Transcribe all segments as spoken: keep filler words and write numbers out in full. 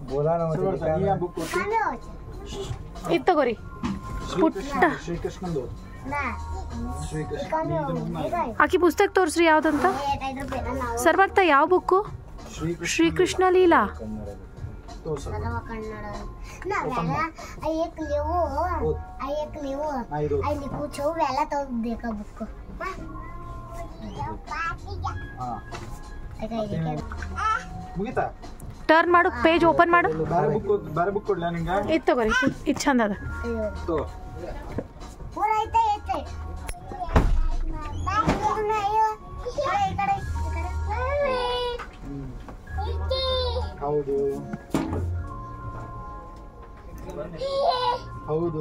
बोला ना बुक ಇದು ತಗೋರಿ ಪುಟ್ಟ ಶ್ರೀಕೃಷ್ಣಂದು ಆಕಿ ಪುಸ್ತಕ ತೋರಿಸ್ರಿ ಯಾವ್ದಂತ ಸರ್ವರ್ಥ ಯಾವ ಬುಕ್ಕು ಶ್ರೀಕೃಷ್ಣ ಲೀಲಾ ಮುಗಿತಾ ಟರ್ನ್ ಮಾಡು ಪೇಜ್ ಓಪನ್ ಮಾಡು ಬೇರೆ ಬುಕ್ ಬೇರೆ ಬುಕ್ ಕೊಡ್ಲಾ ನಿಂಗೆ ಇದು ತಗೋರಿ ಇದು ಚಂದ ಅದ ತೋ ಹೌದು ಹೌದು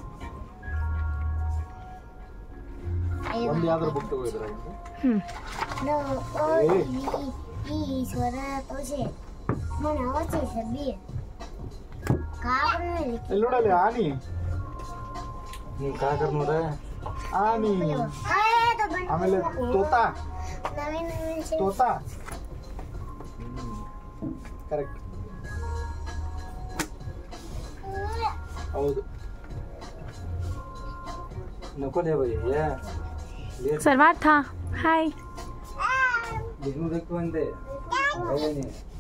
ಒಂದು ಯಾವ್ದಾರು ಬುಕ್ ತಗೋಯಿದ್ರ ಹ್ಮ್ ಈಶ್ವರ ತೋಷೆ ಇಲ್ಲಿ ನೋಡಲ್ಲಿ ಆನಿ ಕಾಕರ್ ನೋಡ ಆನಿ ಆಮೇಲೆ ತೋತಾ ತೋತಾ ಕರೆಕ್ಟ್ ಹೌದು ನಕೋಲೆ ಭಯ್ಯ ಸರ್ವಾರ್ಥ ಹಾಯ್ देखो देखो अंदे